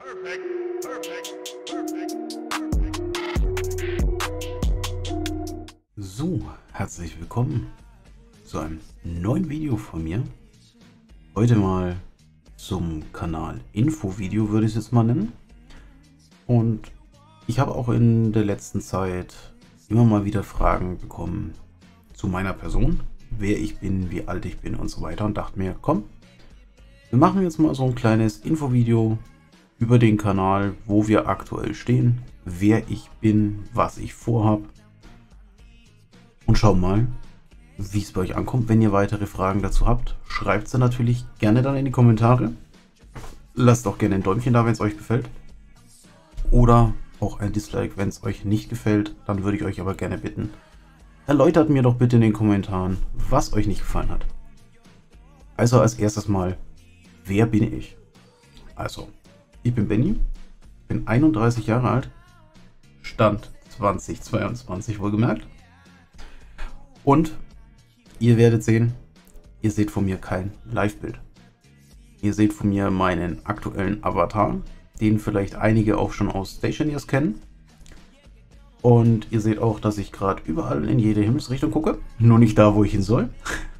So, herzlich willkommen zu einem neuen Video von mir. Heute mal zum Kanal Infovideo, würde ich es jetzt mal nennen. Und ich habe auch in der letzten Zeit immer mal wieder Fragen bekommen zu meiner Person, wer ich bin, wie alt ich bin und so weiter, und dachte mir, komm, wir machen jetzt mal so ein kleines Infovideo über den Kanal, wo wir aktuell stehen, wer ich bin, was ich vorhabe. Und schau mal, wie es bei euch ankommt. Wenn ihr weitere Fragen dazu habt, schreibt sie natürlich gerne dann in die Kommentare. Lasst auch gerne ein Däumchen da, wenn es euch gefällt. Oder auch ein Dislike, wenn es euch nicht gefällt. Dann würde ich euch aber gerne bitten, erläutert mir doch bitte in den Kommentaren, was euch nicht gefallen hat. Also als erstes mal, wer bin ich? Also, ich bin Benny, bin 31 Jahre alt, Stand 2022 wohlgemerkt. Und ihr werdet sehen, ihr seht von mir kein Live-Bild. Ihr seht von mir meinen aktuellen Avatar, den vielleicht einige auch schon aus Stationeers kennen. Und ihr seht auch, dass ich gerade überall in jede Himmelsrichtung gucke, nur nicht da, wo ich hin soll.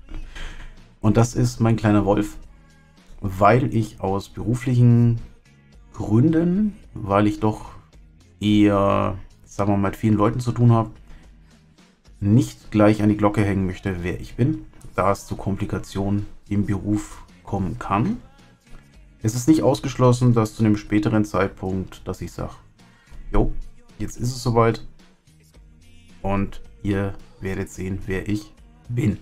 Und das ist mein kleiner Wolf, weil ich aus beruflichen Gründen, weil ich doch eher, sagen wir mal, mit vielen Leuten zu tun habe, nicht gleich an die Glocke hängen möchte, wer ich bin, da es zu Komplikationen im Beruf kommen kann. Es ist nicht ausgeschlossen, dass zu einem späteren Zeitpunkt, dass ich sage, jo, jetzt ist es soweit und ihr werdet sehen, wer ich bin.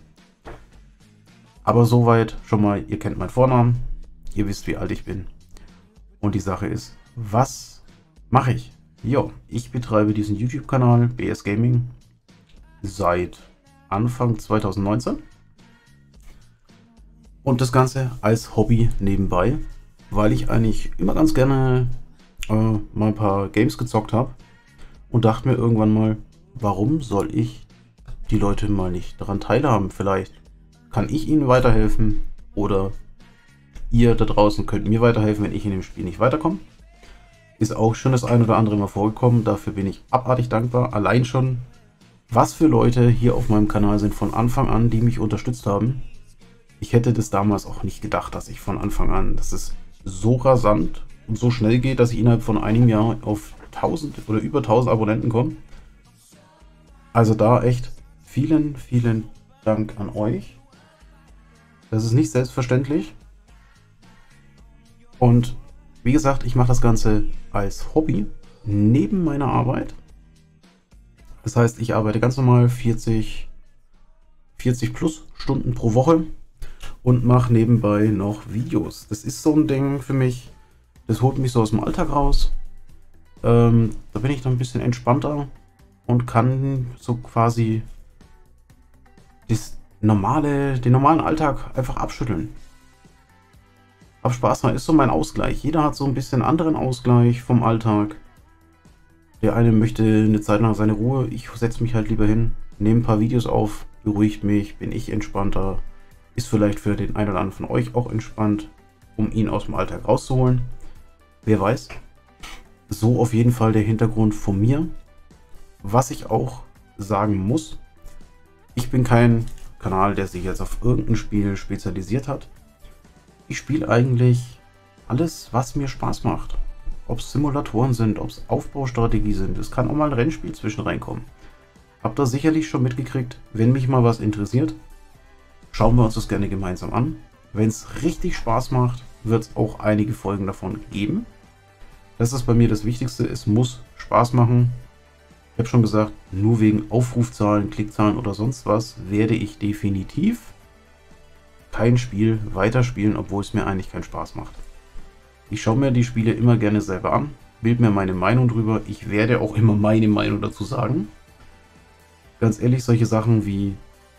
Aber soweit schon mal, ihr kennt meinen Vornamen, ihr wisst, wie alt ich bin. Und die Sache ist, was mache ich? Jo, ich betreibe diesen YouTube-Kanal BS Gaming seit Anfang 2019 und das Ganze als Hobby nebenbei, weil ich eigentlich immer ganz gerne mal ein paar Games gezockt habe und dachte mir irgendwann mal, warum soll ich die Leute mal nicht daran teilhaben? Vielleicht kann ich ihnen weiterhelfen oder ihr da draußen könnt mir weiterhelfen, wenn ich in dem Spiel nicht weiterkomme. Ist auch schon das ein oder andere Mal vorgekommen, dafür bin ich abartig dankbar. Allein schon, was für Leute hier auf meinem Kanal sind von Anfang an, die mich unterstützt haben. Ich hätte das damals auch nicht gedacht, dass ich von Anfang an, dass es so rasant und so schnell geht, dass ich innerhalb von einem Jahr auf 1000 oder über 1000 Abonnenten komme. Also da echt vielen, vielen Dank an euch. Das ist nicht selbstverständlich. Und wie gesagt, ich mache das Ganze als Hobby neben meiner Arbeit. Das heißt, ich arbeite ganz normal 40 plus Stunden pro Woche und mache nebenbei noch Videos. Das ist so ein Ding für mich, das holt mich so aus dem Alltag raus. Da bin ich dann ein bisschen entspannter und kann so quasi den normalen Alltag einfach abschütteln. Hab Spaß dran, ist so mein Ausgleich. Jeder hat so ein bisschen anderen Ausgleich vom Alltag. Der eine möchte eine Zeit lang seine Ruhe, ich setze mich halt lieber hin, nehme ein paar Videos auf, beruhigt mich, bin ich entspannter, ist vielleicht für den einen oder anderen von euch auch entspannt, um ihn aus dem Alltag rauszuholen. Wer weiß. So auf jeden Fall der Hintergrund von mir. Was ich auch sagen muss, ich bin kein Kanal, der sich jetzt auf irgendein Spiel spezialisiert hat. Ich spiele eigentlich alles, was mir Spaß macht. Ob es Simulatoren sind, ob es Aufbaustrategie sind. Es kann auch mal ein Rennspiel zwischen reinkommen. Habt ihr sicherlich schon mitgekriegt. Wenn mich mal was interessiert, schauen wir uns das gerne gemeinsam an. Wenn es richtig Spaß macht, wird es auch einige Folgen davon geben. Das ist bei mir das Wichtigste. Es muss Spaß machen. Ich habe schon gesagt, nur wegen Aufrufzahlen, Klickzahlen oder sonst was werde ich definitiv kein Spiel weiterspielen, obwohl es mir eigentlich keinen Spaß macht. Ich schaue mir die Spiele immer gerne selber an, bilde mir meine Meinung drüber. Ich werde auch immer meine Meinung dazu sagen. Ganz ehrlich, solche Sachen wie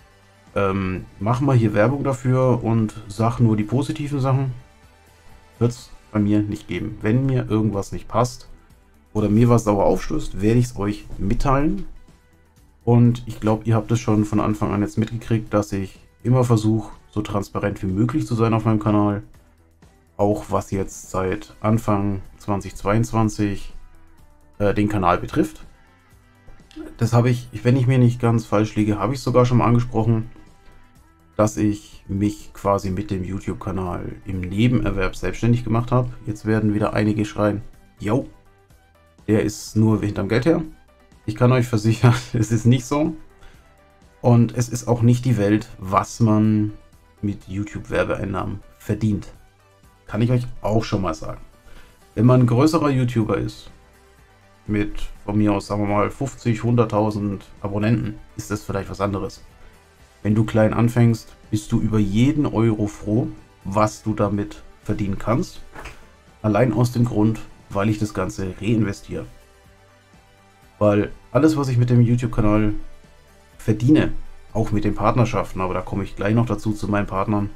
mach mal hier Werbung dafür und sag nur die positiven Sachen, wird es bei mir nicht geben. Wenn mir irgendwas nicht passt oder mir was sauer aufstößt, werde ich es euch mitteilen. Und ich glaube, ihr habt es schon von Anfang an jetzt mitgekriegt, dass ich immer versuche, so transparent wie möglich zu sein auf meinem Kanal. auch was jetzt seit Anfang 2022 den Kanal betrifft. Das habe ich, wenn ich mir nicht ganz falsch liege, habe ich sogar schon mal angesprochen, dass ich mich quasi mit dem YouTube-Kanal im Nebenerwerb selbstständig gemacht habe. Jetzt werden wieder einige schreien, yo, der ist nur hinterm Geld her. Ich kann euch versichern, es ist nicht so. Und es ist auch nicht die Welt, was man mit YouTube-Werbeeinnahmen verdient. Kann ich euch auch schon mal sagen. Wenn man ein größerer YouTuber ist, mit von mir aus, sagen wir mal, 50, 100.000 Abonnenten, ist das vielleicht was anderes. Wenn du klein anfängst, bist du über jeden Euro froh, was du damit verdienen kannst. Allein aus dem Grund, weil ich das Ganze reinvestiere. Weil alles, was ich mit dem YouTube-Kanal verdiene, auch mit den Partnerschaften, aber da komme ich gleich noch dazu zu meinen Partnern,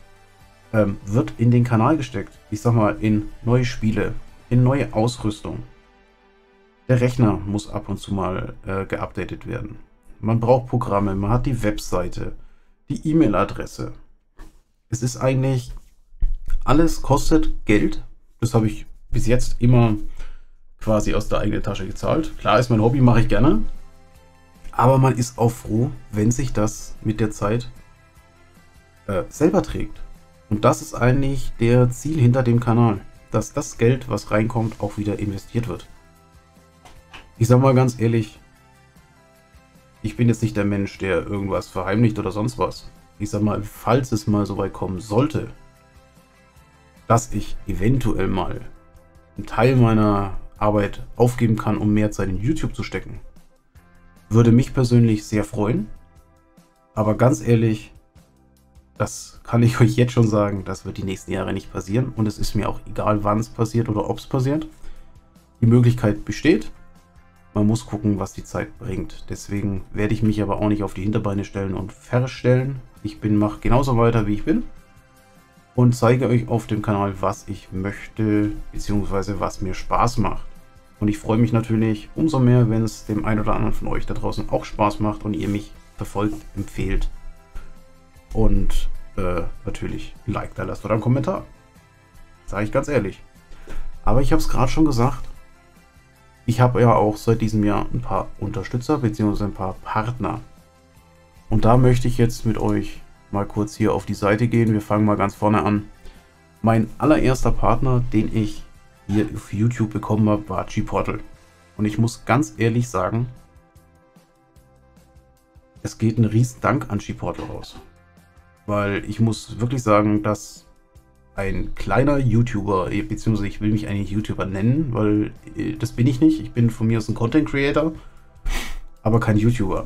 wird in den Kanal gesteckt. Ich sag mal, in neue Spiele, in neue Ausrüstung. Der Rechner muss ab und zu mal geupdatet werden. Man braucht Programme, man hat die Webseite, die E-Mail-Adresse. Es ist eigentlich, alles kostet Geld. Das habe ich bis jetzt immer quasi aus der eigenen Tasche gezahlt. Klar ist mein Hobby, mache ich gerne. Aber man ist auch froh, wenn sich das mit der Zeit selber trägt. Und das ist eigentlich der Ziel hinter dem Kanal. Dass das Geld, was reinkommt, auch wieder investiert wird. Ich sag mal ganz ehrlich, ich bin jetzt nicht der Mensch, der irgendwas verheimlicht oder sonst was. Ich sag mal, falls es mal so weit kommen sollte, dass ich eventuell mal einen Teil meiner Arbeit aufgeben kann, um mehr Zeit in YouTube zu stecken, würde mich persönlich sehr freuen. Aber ganz ehrlich, das kann ich euch jetzt schon sagen, das wird die nächsten Jahre nicht passieren. Und es ist mir auch egal, wann es passiert oder ob es passiert. Die Möglichkeit besteht. Man muss gucken, was die Zeit bringt. Deswegen werde ich mich aber auch nicht auf die Hinterbeine stellen und verstellen. Ich mache genauso weiter, wie ich bin. Und zeige euch auf dem Kanal, was ich möchte, beziehungsweise was mir Spaß macht. Und ich freue mich natürlich umso mehr, wenn es dem einen oder anderen von euch da draußen auch Spaß macht und ihr mich verfolgt, empfehlt. Und natürlich ein Like da lasst oder einen Kommentar. Sage ich ganz ehrlich. Aber ich habe es gerade schon gesagt. Ich habe ja auch seit diesem Jahr ein paar Unterstützer bzw. ein paar Partner. Und da möchte ich jetzt mit euch mal kurz hier auf die Seite gehen. Wir fangen mal ganz vorne an. Mein allererster Partner, den ich hier auf YouTube bekommen habe, war G-Portal. Und ich muss ganz ehrlich sagen, es geht ein riesen Dank an G-Portal raus. Weil ich muss wirklich sagen, dass ein kleiner YouTuber, beziehungsweise ich will mich eigentlich YouTuber nennen, weil das bin ich nicht. Ich bin von mir aus ein Content Creator, aber kein YouTuber.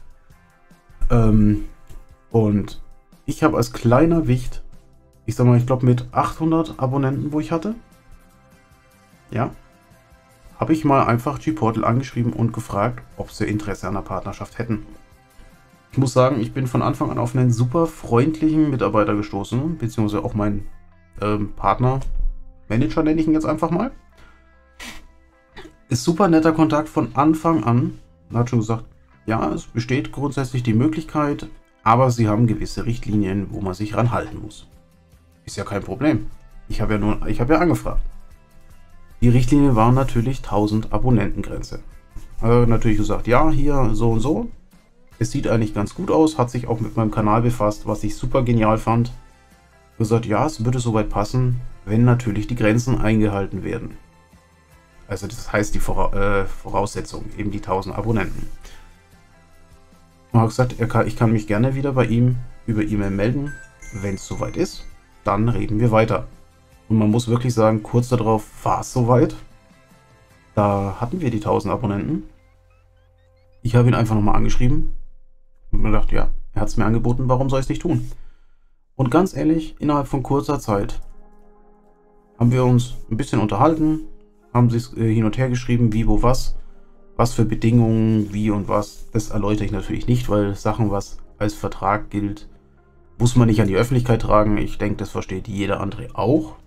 Und ich habe als kleiner Wicht, ich sag mal, ich glaube mit 800 Abonnenten, wo ich hatte, ja, habe ich mal einfach G-Portal angeschrieben und gefragt, ob sie Interesse an einer Partnerschaft hätten. Ich muss sagen, ich bin von Anfang an auf einen super freundlichen Mitarbeiter gestoßen, beziehungsweise auch meinen Partner, Manager nenne ich ihn jetzt einfach mal. Ist super netter Kontakt von Anfang an. Er hat schon gesagt, ja, es besteht grundsätzlich die Möglichkeit, aber sie haben gewisse Richtlinien, wo man sich ranhalten muss. Ist ja kein Problem. Ich habe ja angefragt. Die Richtlinie war natürlich 1000 Abonnentengrenze. Natürlich gesagt, ja, hier so und so. Es sieht eigentlich ganz gut aus, hat sich auch mit meinem Kanal befasst, was ich super genial fand. Gesagt, ja, es würde soweit passen, wenn natürlich die Grenzen eingehalten werden. Also das heißt die Voraussetzung, eben die 1000 Abonnenten. Und hat gesagt, ich kann mich gerne wieder bei ihm über E-Mail melden, wenn es soweit ist. Dann reden wir weiter. Und man muss wirklich sagen, kurz darauf war es soweit. Da hatten wir die 1000 Abonnenten. Ich habe ihn einfach nochmal angeschrieben und mir gedacht, ja, er hat es mir angeboten, warum soll ich es nicht tun? Und ganz ehrlich, innerhalb von kurzer Zeit haben wir uns ein bisschen unterhalten, haben sich hin und her geschrieben, wie, wo, was für Bedingungen, wie und was. Das erläutere ich natürlich nicht, weil Sachen, was als Vertrag gilt, muss man nicht an die Öffentlichkeit tragen. Ich denke, das versteht jeder andere auch.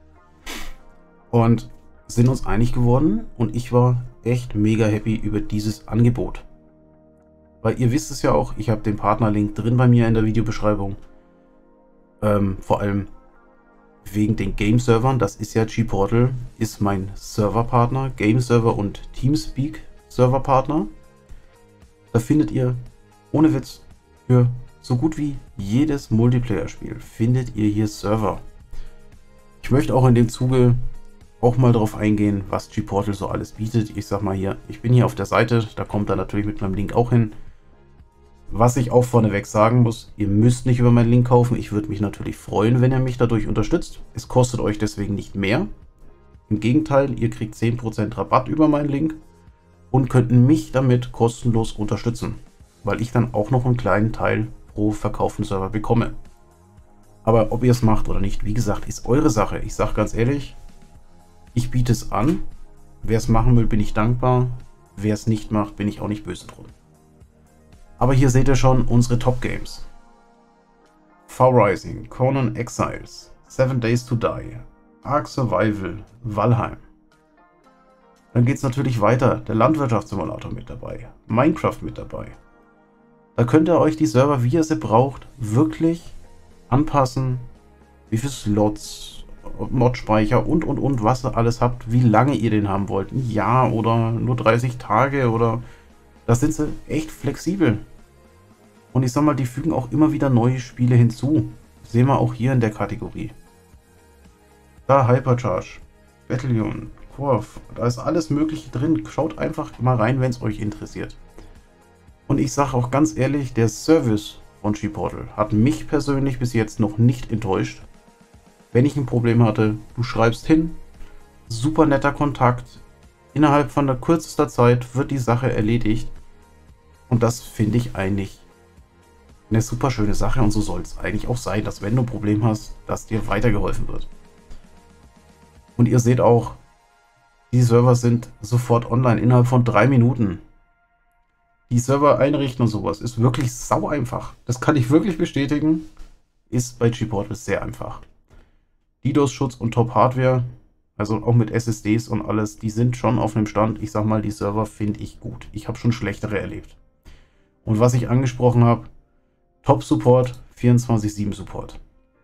Und sind uns einig geworden und ich war echt mega happy über dieses Angebot. Weil ihr wisst es ja auch, ich habe den Partnerlink drin bei mir in der Videobeschreibung. Vor allem wegen den Game-Servern. Das ist ja G-Portal, ist mein Serverpartner, Game-Server und Teamspeak-Serverpartner. Da findet ihr, ohne Witz, für so gut wie jedes Multiplayer-Spiel findet ihr hier Server. Ich möchte auch in dem Zuge auch mal darauf eingehen, was G-Portal so alles bietet. Ich sag mal hier, ich bin hier auf der Seite, da kommt er natürlich mit meinem Link auch hin. Was ich auch vorneweg sagen muss, ihr müsst nicht über meinen Link kaufen. Ich würde mich natürlich freuen, wenn ihr mich dadurch unterstützt. Es kostet euch deswegen nicht mehr. Im Gegenteil, ihr kriegt 10% Rabatt über meinen Link und könnt mich damit kostenlos unterstützen, weil ich dann auch noch einen kleinen Teil pro verkauften Server bekomme. Aber ob ihr es macht oder nicht, wie gesagt, ist eure Sache. Ich sage ganz ehrlich, ich biete es an. Wer es machen will, bin ich dankbar. Wer es nicht macht, bin ich auch nicht böse drum. Aber hier seht ihr schon unsere Top Games. Far Rising, Conan Exiles, 7 Days to Die, Ark Survival, Valheim. Dann geht es natürlich weiter, der Landwirtschaftssimulator mit dabei, Minecraft mit dabei. Da könnt ihr euch die Server, wie ihr sie braucht, wirklich anpassen, wie viele Slots, Mod-Speicher und, was ihr alles habt, wie lange ihr den haben wollt. Ein Jahr oder nur 30 Tage oder... Da sind sie echt flexibel. Und ich sag mal, die fügen auch immer wieder neue Spiele hinzu. Das sehen wir auch hier in der Kategorie. Da Hypercharge, Battalion, Korf, da ist alles Mögliche drin. Schaut einfach mal rein, wenn es euch interessiert. Und ich sage auch ganz ehrlich, der Service von G-Portal hat mich persönlich bis jetzt noch nicht enttäuscht. Wenn ich ein Problem hatte, du schreibst hin, super netter Kontakt, innerhalb von der kürzester Zeit wird die Sache erledigt. Und das finde ich eigentlich eine super schöne Sache und so soll es eigentlich auch sein, dass wenn du ein Problem hast, dass dir weitergeholfen wird. Und ihr seht auch, die Server sind sofort online, innerhalb von 3 Minuten. Die Server einrichten und sowas ist wirklich sau einfach. Das kann ich wirklich bestätigen. Ist bei G-Portal sehr einfach. DDoS-Schutz und Top-Hardware, also auch mit SSDs und alles, die sind schon auf einem Stand. Ich sag mal, die Server finde ich gut. Ich habe schon schlechtere erlebt. Und was ich angesprochen habe, Top-Support, 24/7 Support.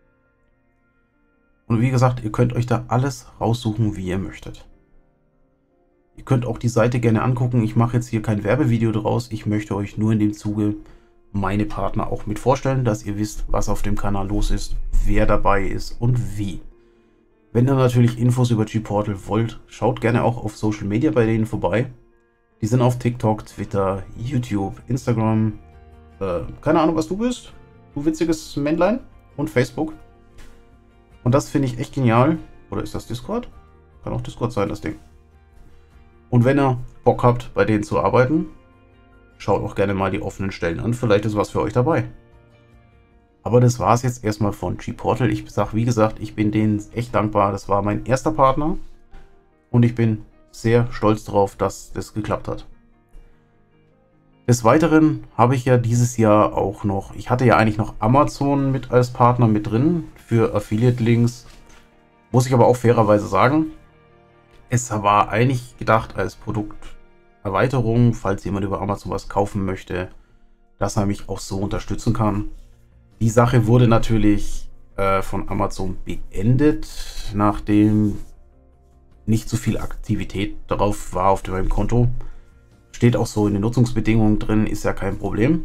Und wie gesagt, ihr könnt euch da alles raussuchen, wie ihr möchtet. Ihr könnt auch die Seite gerne angucken. Ich mache jetzt hier kein Werbevideo draus. Ich möchte euch nur in dem Zuge meine Partner auch mit vorstellen, dass ihr wisst, was auf dem Kanal los ist, wer dabei ist und wie. Wenn ihr natürlich Infos über G-Portal wollt, schaut gerne auch auf Social Media bei denen vorbei. Die sind auf TikTok, Twitter, YouTube, Instagram, keine Ahnung, was du bist, du witziges Männlein, und Facebook. Und das finde ich echt genial. Oder ist das Discord? Kann auch Discord sein, das Ding. Und wenn ihr Bock habt, bei denen zu arbeiten, schaut auch gerne mal die offenen Stellen an. Vielleicht ist was für euch dabei. Aber das war es jetzt erstmal von G-Portal. Ich sage, wie gesagt, ich bin denen echt dankbar. Das war mein erster Partner. Und ich bin sehr stolz darauf, dass das geklappt hat. Des Weiteren habe ich ja dieses Jahr auch noch, ich hatte ja eigentlich noch Amazon mit als Partner mit drin für Affiliate-Links. Muss ich aber auch fairerweise sagen, es war eigentlich gedacht als Produkterweiterung, falls jemand über Amazon was kaufen möchte, dass er mich auch so unterstützen kann. Die Sache wurde natürlich von Amazon beendet, nachdem nicht so viel Aktivität darauf war auf meinem Konto. Steht auch so in den Nutzungsbedingungen drin, ist ja kein Problem.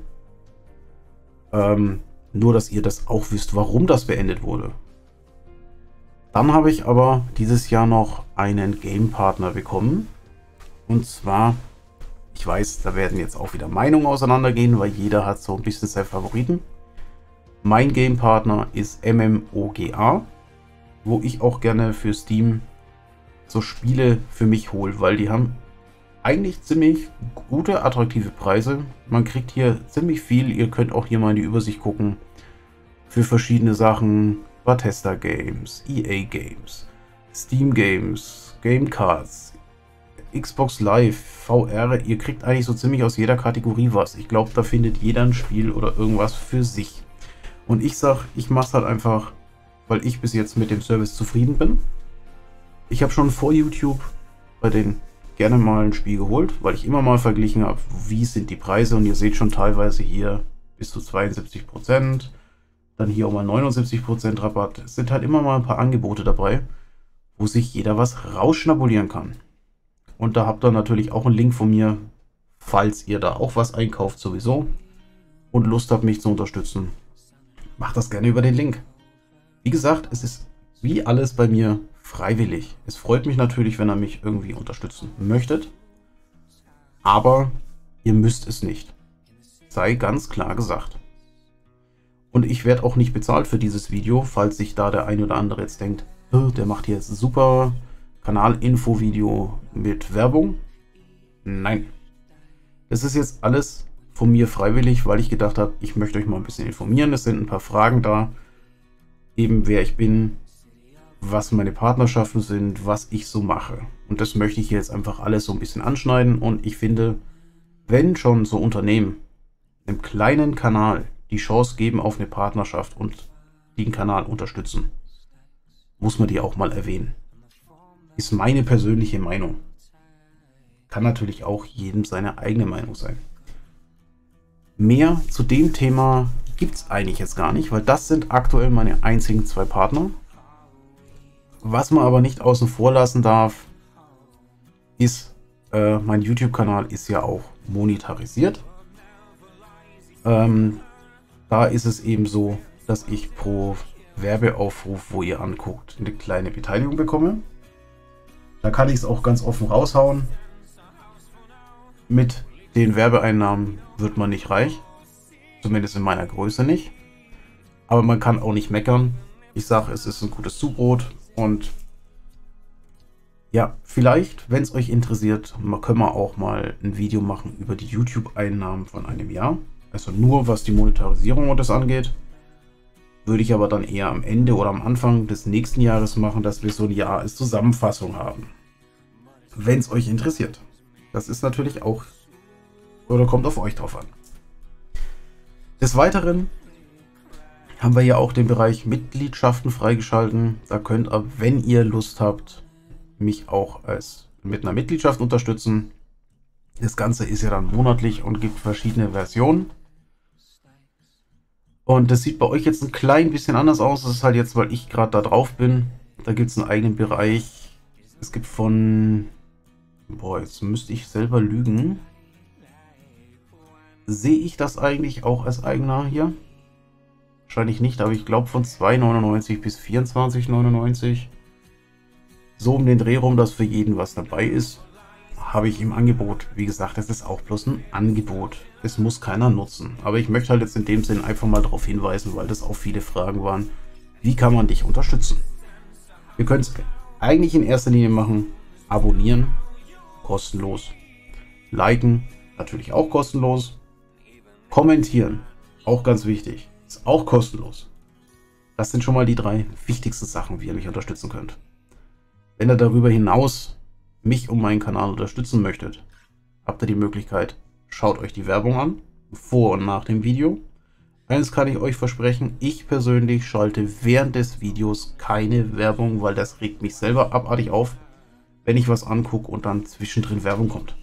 Nur, dass ihr das auch wisst, warum das beendet wurde. Dann habe ich aber dieses Jahr noch einen Game-Partner bekommen. Und zwar, ich weiß, da werden jetzt auch wieder Meinungen auseinandergehen, weil jeder hat so ein bisschen seinen Favoriten. Mein Game-Partner ist MMOGA, wo ich auch gerne für Steam so Spiele für mich hole, weil die haben eigentlich ziemlich gute, attraktive Preise. Man kriegt hier ziemlich viel. Ihr könnt auch hier mal in die Übersicht gucken. Für verschiedene Sachen. Bethesda Games, EA Games, Steam Games, Game Cards, Xbox Live, VR. Ihr kriegt eigentlich so ziemlich aus jeder Kategorie was. Ich glaube, da findet jeder ein Spiel oder irgendwas für sich. Und ich sage, ich mache es halt einfach, weil ich bis jetzt mit dem Service zufrieden bin. Ich habe schon vor YouTube bei den gerne mal ein Spiel geholt, weil ich immer mal verglichen habe, wie sind die Preise, und ihr seht schon teilweise hier bis zu 72%, dann hier auch mal 79% Rabatt. Es sind halt immer mal ein paar Angebote dabei, wo sich jeder was rausschnabulieren kann. Und da habt ihr natürlich auch einen Link von mir, falls ihr da auch was einkauft sowieso und Lust habt, mich zu unterstützen. Macht das gerne über den Link. Wie gesagt, es ist wie alles bei mir freiwillig. Es freut mich natürlich, wenn ihr mich irgendwie unterstützen möchtet, aber ihr müsst es nicht. Sei ganz klar gesagt. Und ich werde auch nicht bezahlt für dieses Video, falls sich da der ein oder andere jetzt denkt, der macht hier jetzt ein super Kanal-Info-Video mit Werbung. Nein. Das ist jetzt alles von mir freiwillig, weil ich gedacht habe, ich möchte euch mal ein bisschen informieren. Es sind ein paar Fragen da, eben wer ich bin, was meine Partnerschaften sind, was ich so mache. Und das möchte ich hier jetzt einfach alles so ein bisschen anschneiden. Und ich finde, wenn schon so Unternehmen einem kleinen Kanal die Chance geben auf eine Partnerschaft und den Kanal unterstützen, muss man die auch mal erwähnen. Ist meine persönliche Meinung. Kann natürlich auch jedem seine eigene Meinung sein. Mehr zu dem Thema gibt es eigentlich jetzt gar nicht, weil das sind aktuell meine einzigen zwei Partner. Was man aber nicht außen vor lassen darf, ist, mein YouTube-Kanal ist ja auch monetarisiert. Da ist es eben so, dass ich pro Werbeaufruf, wo ihr anguckt, eine kleine Beteiligung bekomme. Da kann ich es auch ganz offen raushauen. Mit den Werbeeinnahmen wird man nicht reich. Zumindest in meiner Größe nicht. Aber man kann auch nicht meckern. Ich sage, es ist ein gutes Zubrot. Und ja, vielleicht, wenn es euch interessiert, können wir auch mal ein Video machen über die YouTube-Einnahmen von einem Jahr. Also nur was die Monetarisierung und das angeht. Würde ich aber dann eher am Ende oder am Anfang des nächsten Jahres machen, dass wir so ein Jahr als Zusammenfassung haben. Wenn es euch interessiert. Das ist natürlich auch, oder kommt auf euch drauf an. Des Weiteren haben wir ja auch den Bereich Mitgliedschaften freigeschalten. Da könnt ihr, wenn ihr Lust habt, mich auch mit einer Mitgliedschaft unterstützen. Das Ganze ist ja dann monatlich und gibt verschiedene Versionen. Und das sieht bei euch jetzt ein klein bisschen anders aus. Das ist halt jetzt, weil ich gerade da drauf bin. Da gibt es einen eigenen Bereich. Es gibt von... Boah, jetzt müsste ich selber lügen. Sehe ich das eigentlich auch als eigener hier? Wahrscheinlich nicht, aber ich glaube von 2,99 bis 24,99. So um den Dreh rum, dass für jeden was dabei ist, habe ich im Angebot. Wie gesagt, das ist auch bloß ein Angebot. Es muss keiner nutzen. Aber ich möchte halt jetzt in dem Sinn einfach mal darauf hinweisen, weil das auch viele Fragen waren. Wie kann man dich unterstützen? Ihr könnt es eigentlich in erster Linie machen. Abonnieren, kostenlos. Liken, natürlich auch kostenlos. Kommentieren, auch ganz wichtig, ist auch kostenlos. Das sind schon mal die 3 wichtigsten Sachen, wie ihr mich unterstützen könnt. Wenn ihr darüber hinaus mich und meinen Kanal unterstützen möchtet, habt ihr die Möglichkeit, schaut euch die Werbung an, vor und nach dem Video. Eines kann ich euch versprechen, ich persönlich schalte während des Videos keine Werbung, weil das regt mich selber abartig auf, wenn ich was angucke und dann zwischendrin Werbung kommt.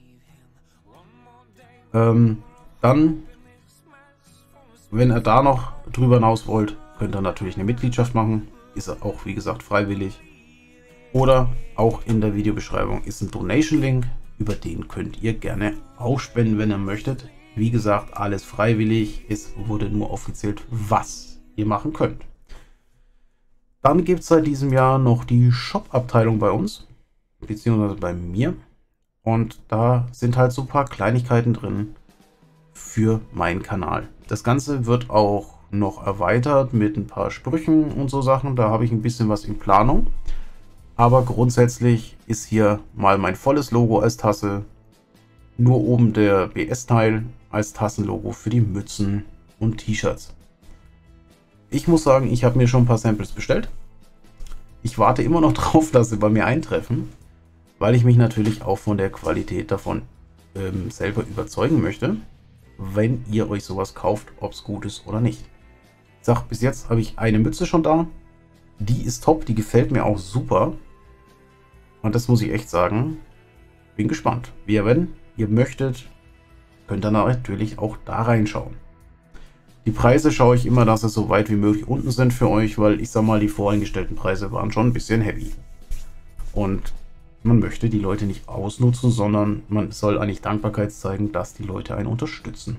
Dann, wenn ihr da noch drüber hinaus wollt, könnt ihr natürlich eine Mitgliedschaft machen. Ist auch, wie gesagt, freiwillig. Oder auch in der Videobeschreibung ist ein Donation-Link. Über den könnt ihr gerne auch spenden, wenn ihr möchtet. Wie gesagt, alles freiwillig. Es wurde nur aufgezählt, was ihr machen könnt. Dann gibt es seit diesem Jahr noch die Shop-Abteilung bei uns, beziehungsweise bei mir. Und da sind halt so ein paar Kleinigkeiten drin für meinen Kanal. Das Ganze wird auch noch erweitert mit ein paar Sprüchen und so Sachen. Da habe ich ein bisschen was in Planung. Aber grundsätzlich ist hier mal mein volles Logo als Tasse. Nur oben der BS-Teil als Tassenlogo für die Mützen und T-Shirts. Ich muss sagen, ich habe mir schon ein paar Samples bestellt. Ich warte immer noch drauf, dass sie bei mir eintreffen, weil ich mich natürlich auch von der Qualität davon selber überzeugen möchte, wenn ihr euch sowas kauft, ob es gut ist oder nicht. Ich sag, bis jetzt habe ich eine Mütze schon da. Die ist top, die gefällt mir auch super. Und das muss ich echt sagen. Bin gespannt. Wenn ihr möchtet, könnt ihr natürlich auch da reinschauen. Die Preise schaue ich immer, dass sie so weit wie möglich unten sind für euch, weil ich sag mal, die voreingestellten Preise waren schon ein bisschen heavy. Und man möchte die Leute nicht ausnutzen, sondern man soll eigentlich Dankbarkeit zeigen, dass die Leute einen unterstützen.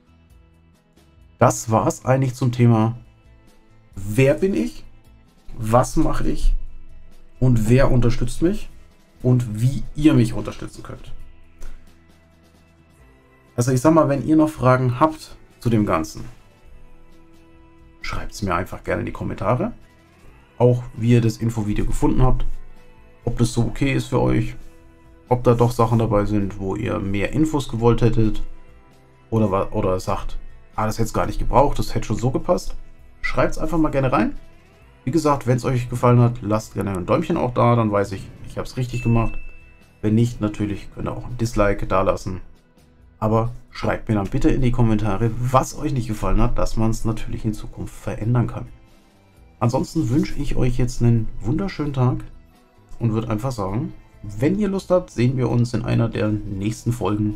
Das war es eigentlich zum Thema, wer bin ich, was mache ich und wer unterstützt mich und wie ihr mich unterstützen könnt. Also ich sag mal, wenn ihr noch Fragen habt zu dem Ganzen, schreibt es mir einfach gerne in die Kommentare. Auch wie ihr das Infovideo gefunden habt, ob das so okay ist für euch, ob da doch Sachen dabei sind, wo ihr mehr Infos gewollt hättet oder sagt, das hätte es gar nicht gebraucht, das hätte schon so gepasst. Schreibt es einfach mal gerne rein. Wie gesagt, wenn es euch gefallen hat, lasst gerne ein Däumchen auch da, dann weiß ich, ich habe es richtig gemacht. Wenn nicht, natürlich könnt ihr auch ein Dislike da lassen. Aber schreibt mir dann bitte in die Kommentare, was euch nicht gefallen hat, dass man es natürlich in Zukunft verändern kann. Ansonsten wünsche ich euch jetzt einen wunderschönen Tag und würde einfach sagen, wenn ihr Lust habt, sehen wir uns in einer der nächsten Folgen.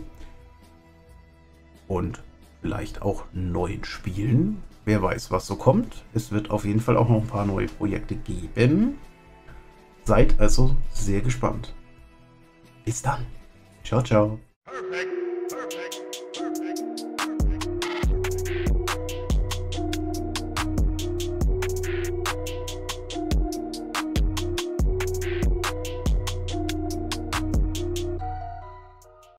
Und vielleicht auch neuen Spielen. Wer weiß, was so kommt. Es wird auf jeden Fall auch noch ein paar neue Projekte geben. Seid also sehr gespannt. Bis dann. Ciao, ciao.